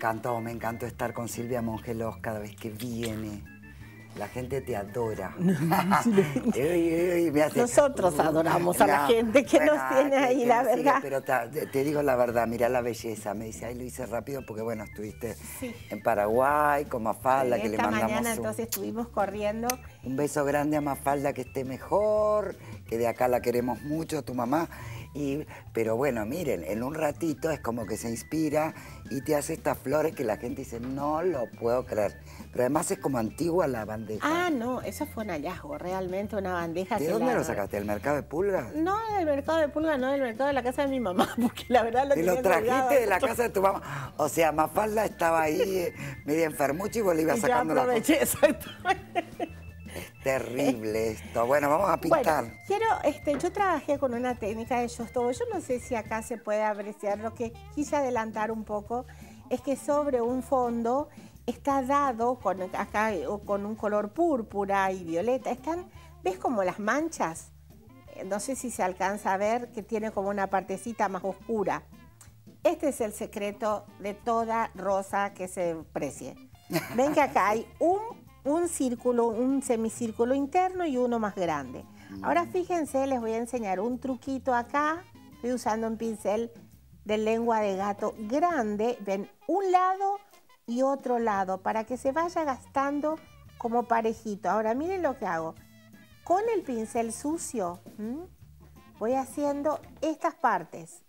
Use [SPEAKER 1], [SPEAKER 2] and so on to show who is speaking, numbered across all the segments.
[SPEAKER 1] me encantó estar con Silvia Mongelos cada vez que viene. La gente te adora.
[SPEAKER 2] Nosotros adoramos a la gente que nos tiene ahí, la verdad.
[SPEAKER 1] Pero te digo la verdad, mirá la belleza. Me dice, ay, lo hice rápido porque, bueno, estuviste en Paraguay con Mafalda, que le mandamos
[SPEAKER 2] esta mañana entonces estuvimos corriendo.
[SPEAKER 1] Un beso grande a Mafalda, que esté mejor, que de acá la queremos mucho, tu mamá. Pero bueno, miren, en un ratito es como que se inspira y te hace estas flores que la gente dice, no lo puedo creer. Pero además es como antigua la bandeja.
[SPEAKER 2] Ah, no, eso fue un hallazgo, realmente una bandeja.
[SPEAKER 1] ¿De dónde lo sacaste? ¿Del mercado de Pulga?
[SPEAKER 2] No, del mercado de Pulga, no, del mercado de la casa de mi mamá, porque la verdad lo
[SPEAKER 1] ¿Te lo trajiste de la casa de tu mamá? O sea, Mafalda estaba ahí media enfermucha y vos le ibas sacando la cosa.
[SPEAKER 2] Yo aproveché, exactamente.
[SPEAKER 1] Es terrible esto. Bueno, vamos a pintar.
[SPEAKER 2] Bueno, yo trabajé con una técnica de Shostovo. Yo no sé si acá se puede apreciar. Lo que quise adelantar un poco es que sobre un fondo está dado con un color púrpura y violeta. ¿Ves como las manchas? No sé si se alcanza a ver que tiene como una partecita más oscura. Este es el secreto de toda rosa que se precie. Ven que acá hay un círculo, un semicírculo interno y uno más grande. Ahora fíjense, les voy a enseñar un truquito acá. Estoy usando un pincel de lengua de gato grande. Ven, un lado y otro lado para que se vaya gastando como parejito. Ahora miren lo que hago. Con el pincel sucio voy haciendo estas partes.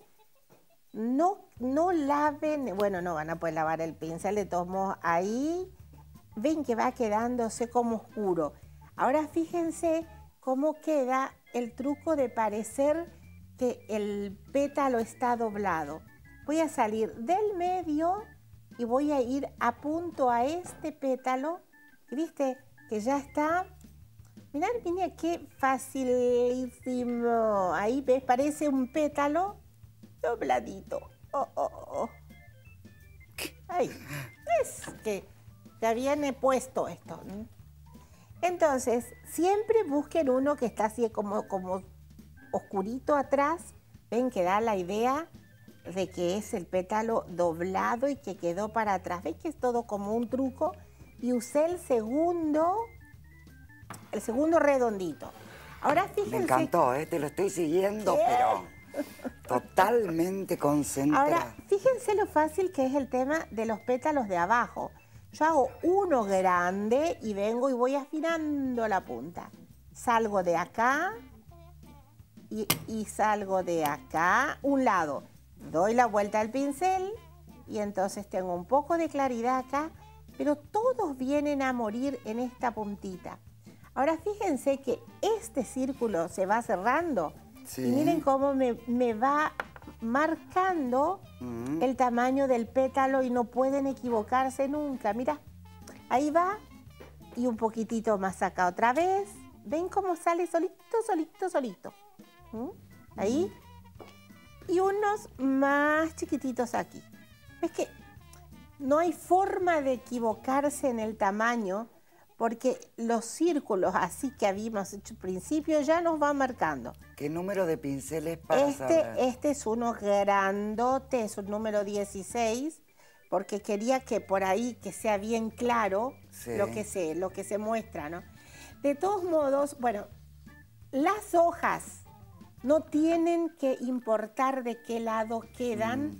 [SPEAKER 2] No laven, bueno, no van a poder lavar el pincel, de todos modos ahí. Ven que va quedándose como oscuro. Ahora fíjense cómo queda el truco de parecer que el pétalo está doblado. Voy a salir del medio y voy a ir a punto a este pétalo. Y viste que ya está. Mirá qué facilísimo. Ahí ves, parece un pétalo dobladito. Ahí. Es que ya viene puesto esto. Entonces, siempre busquen uno que está así como oscurito atrás. Ven que da la idea de que es el pétalo doblado y que quedó para atrás. ¿Ven que es todo como un truco? Y usé el segundo redondito. Ahora fíjense.
[SPEAKER 1] Me encantó, te lo estoy siguiendo, pero totalmente concentrada.
[SPEAKER 2] Ahora, fíjense lo fácil que es el tema de los pétalos de abajo. Yo hago uno grande y vengo y voy afinando la punta. Salgo de acá y salgo de acá, un lado. Doy la vuelta al pincel y entonces tengo un poco de claridad acá, pero todos vienen a morir en esta puntita. Ahora fíjense que este círculo se va cerrando y miren cómo me va marcando el tamaño del pétalo y no pueden equivocarse nunca. Mira, ahí va y un poquitito más acá otra vez. ¿Ven cómo sale solito, solito, solito? Ahí. Y unos más chiquititos aquí. ¿Ves que no hay forma de equivocarse en el tamaño? Porque los círculos así que habíamos hecho al principio ya nos van marcando.
[SPEAKER 1] ¿Qué número de pinceles para saber?
[SPEAKER 2] Este es uno grandote, es un número 16, porque quería que por ahí que sea bien claro lo que se muestra, ¿no? De todos modos, bueno, las hojas no tienen que importar de qué lado quedan.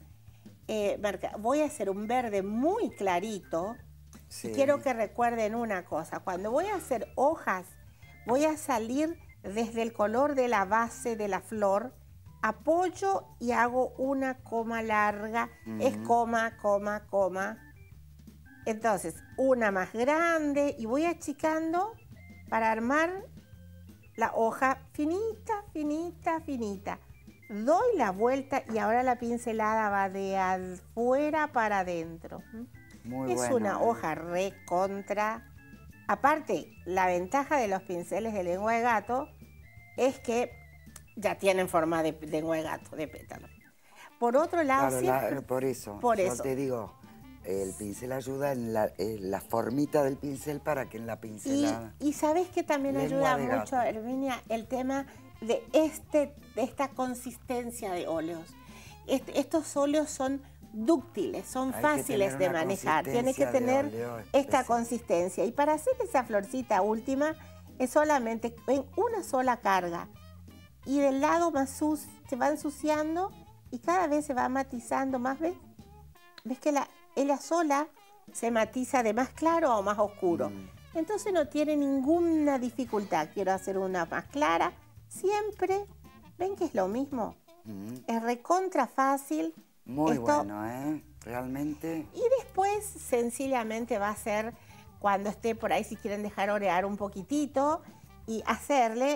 [SPEAKER 2] Voy a hacer un verde muy clarito. Y quiero que recuerden una cosa, cuando voy a hacer hojas, voy a salir desde el color de la base de la flor, apoyo y hago una coma larga, es coma, coma, coma. Entonces, una más grande y voy achicando para armar la hoja finita, finita, finita. Doy la vuelta y ahora la pincelada va de afuera para adentro.
[SPEAKER 1] Muy
[SPEAKER 2] es
[SPEAKER 1] bueno,
[SPEAKER 2] una hoja recontra. Aparte, la ventaja de los pinceles de lengua de gato es que ya tienen forma de lengua de gato, de pétalo. Por otro lado,
[SPEAKER 1] claro, por eso yo te digo, el pincel ayuda en la formita del pincel para que en la pincelada...
[SPEAKER 2] Y ¿sabes qué también ayuda mucho, Herminia? El tema de esta consistencia de óleos. Estos óleos son dúctiles, son
[SPEAKER 1] Hay que
[SPEAKER 2] fáciles de
[SPEAKER 1] tener una
[SPEAKER 2] manejar. Tiene que
[SPEAKER 1] consistencia de
[SPEAKER 2] tener
[SPEAKER 1] óleo
[SPEAKER 2] esta
[SPEAKER 1] especial.
[SPEAKER 2] consistencia. Y para hacer esa florcita última, es solamente en una sola carga. Y del lado más se va ensuciando y cada vez se va matizando más. ¿Ves? ¿Ves que ella sola se matiza de más claro o más oscuro? Entonces no tiene ninguna dificultad. Quiero hacer una más clara. Siempre, ¿ven que es lo mismo? Es recontra fácil.
[SPEAKER 1] Muy bueno, ¿eh? Realmente.
[SPEAKER 2] Y después sencillamente va a ser cuando esté por ahí, si quieren dejar orear un poquitito, y hacerle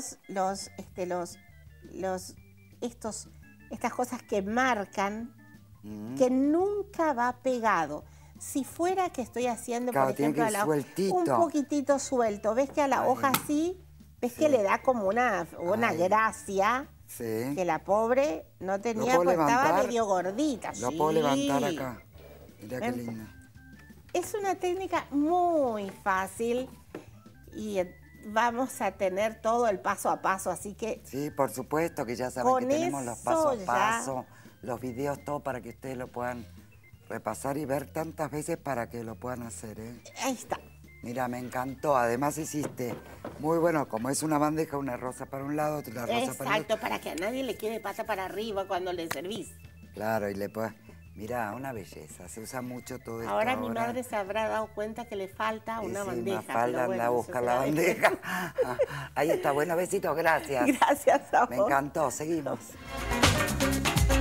[SPEAKER 2] estas cosas que marcan, que nunca va pegado. Si fuera que estoy haciendo,
[SPEAKER 1] Claro,
[SPEAKER 2] por ejemplo,
[SPEAKER 1] tiene que ir sueltito.
[SPEAKER 2] un poquitito suelto, ves que a la hoja así, ves que le da como una gracia.
[SPEAKER 1] Sí.
[SPEAKER 2] Que la pobre no tenía, pues estaba medio gordita.
[SPEAKER 1] Lo puedo levantar acá. Mira qué linda.
[SPEAKER 2] Es una técnica muy fácil y vamos a tener todo el paso a paso, así que...
[SPEAKER 1] Sí, por supuesto que ya saben que tenemos los pasos a paso, los videos, todo para que ustedes lo puedan repasar y ver tantas veces para que lo puedan hacer, ¿eh?
[SPEAKER 2] Ahí está.
[SPEAKER 1] Mira, me encantó. Además hiciste muy bueno, como es una bandeja, una rosa para un lado, otra rosa para el otro.
[SPEAKER 2] Exacto, para que a nadie le quede pata para arriba cuando le servís.
[SPEAKER 1] Claro, y le puedes... Mira, una belleza, se usa mucho todo esto.
[SPEAKER 2] Ahora mi madre se habrá dado cuenta que le falta una bandeja.
[SPEAKER 1] Mafalda anda a buscar la bandeja. Ahí está, bueno, besitos, gracias.
[SPEAKER 2] Gracias a vos.
[SPEAKER 1] Me encantó, seguimos.